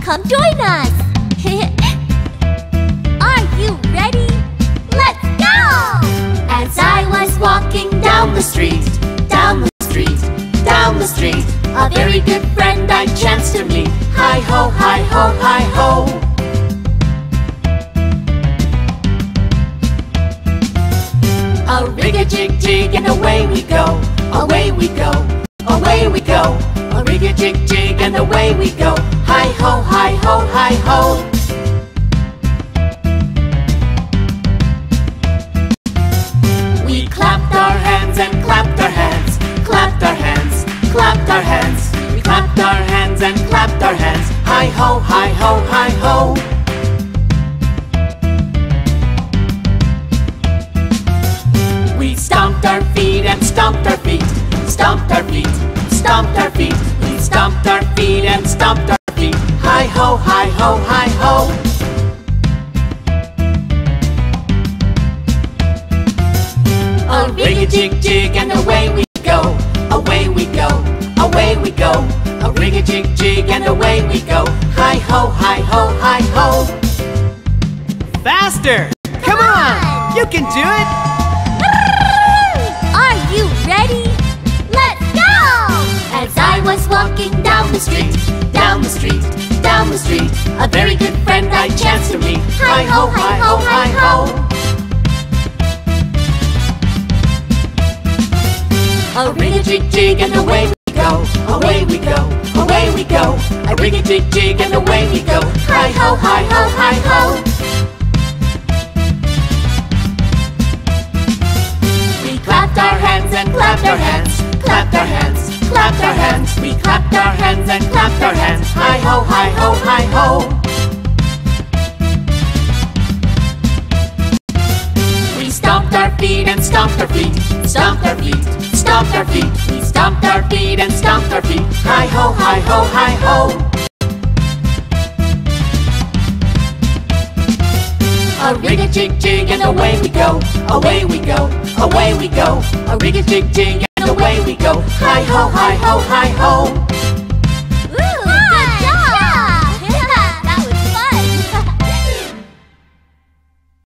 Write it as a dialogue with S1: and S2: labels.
S1: come join us. Are you ready? Let's go! As I was walking down the street, down the street, down the street, a very good friend I chanced to meet. Hi ho, hi ho, hi ho. A rig-a-jig-jig and away we go, away we go, away we go. A rig-a-jig-jig and away we go. Hi ho, hi ho, hi ho. We clapped our hands and clapped our hands, clapped our hands, clapped our hands. We clapped our hands and clapped our hands. Hi ho, hi ho, hi ho. We stomped our feet and stomped our feet, stomped our feet, stomped our feet. We stomped our feet and stomped our feet. Hi ho, hi ho, hi ho. A rig-a-jig-jig and away we go, away we go, away we go. A rig-a-jig-jig and away we go. Hi ho, hi ho, hi ho.
S2: Faster! Come on! You can do it!
S1: Are you ready? Let's go! As I was walking down the street, down the street, down the street, a very good friend I chanced to meet. Hi ho, hi ho, hi ho. A rig-a-jig-jig and away we go, away we go, away we go. A rig-a-jig-jig and away we go. Hi ho, hi ho, hi ho. We clapped our hands and clapped our hands, clapped our hands, clapped our hands. We clapped our hands and clapped our hands. Hi ho, hi ho, hi ho. We stomped our feet and stomped our feet, stomped our feet, stomped our feet. We stomped our feet and stomped our feet. Hi ho, hi ho, hi ho. A rig-a-jig-jig and away we go, away we go, away we go. A rig-a-jig-jig and away we go. Hi ho, hi ho, hi ho.